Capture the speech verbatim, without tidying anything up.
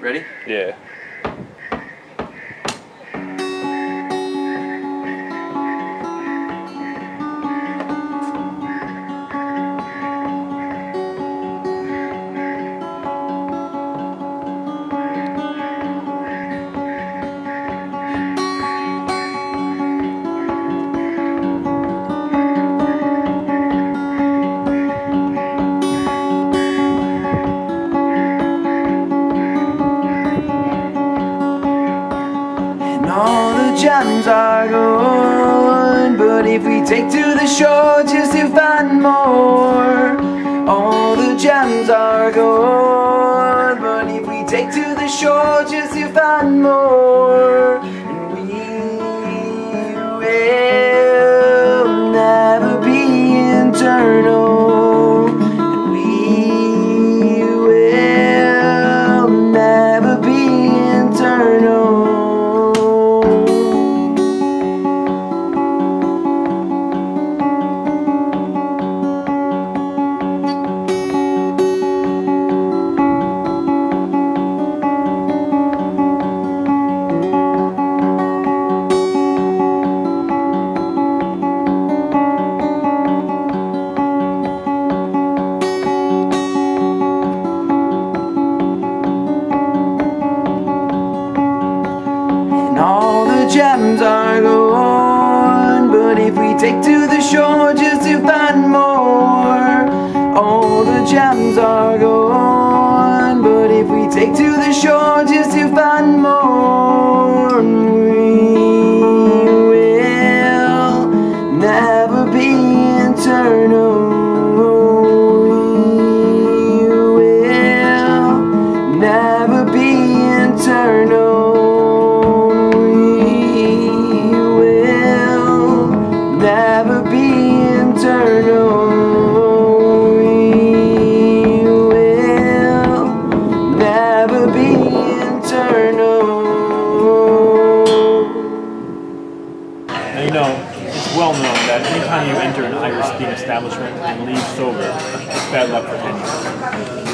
Ready? Yeah. All the gems are gone, but if we take to the shore just to find more. All the gems are gone, but if we take to the shore just to find more, and we will never be eternal, and we will never be eternal. All the gems are gone, but if we take to the shore just to find more. All the gems are gone, but if we take to the shore just to find more, we will never be eternal. We will never be eternal. Never be eternal. We will never be eternal. Now, you know, it's well known that anytime you enter an Irish themed establishment and leave sober, it's bad luck for ten years.